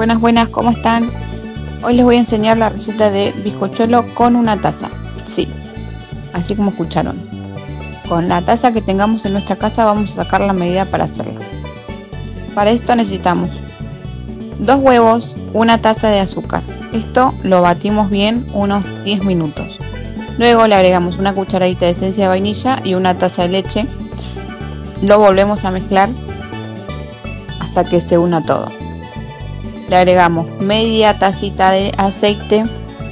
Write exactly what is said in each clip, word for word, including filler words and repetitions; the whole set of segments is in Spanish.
Buenas, buenas, ¿cómo están? Hoy les voy a enseñar la receta de bizcochuelo con una taza. Sí, así como escucharon. Con la taza que tengamos en nuestra casa vamos a sacar la medida para hacerlo. Para esto necesitamos dos huevos, una taza de azúcar. Esto lo batimos bien unos diez minutos. Luego le agregamos una cucharadita de esencia de vainilla y una taza de leche. Lo volvemos a mezclar hasta que se una todo. Le agregamos media tacita de aceite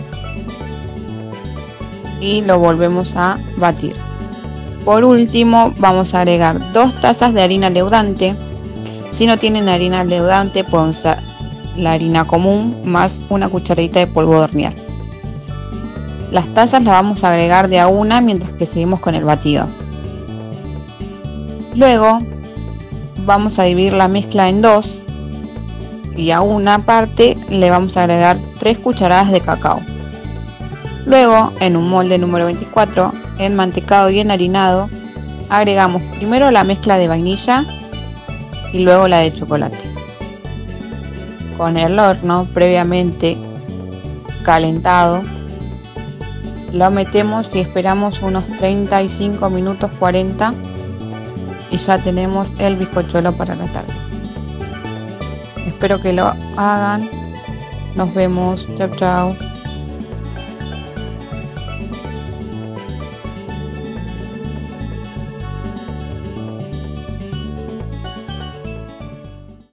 y lo volvemos a batir. Por último vamos a agregar dos tazas de harina leudante. Si no tienen harina leudante pueden usar la harina común más una cucharadita de polvo de hornear. Las tazas las vamos a agregar de a una mientras que seguimos con el batido. Luego vamos a dividir la mezcla en dos y a una parte le vamos a agregar tres cucharadas de cacao. Luego en un molde número veinticuatro, enmantecado y enharinado, agregamos primero la mezcla de vainilla y luego la de chocolate. Con el horno previamente calentado lo metemos y esperamos unos treinta y cinco minutos, cuarenta, y ya tenemos el bizcochuelo para la tarde. Espero que lo hagan. Nos vemos. Chau, chau.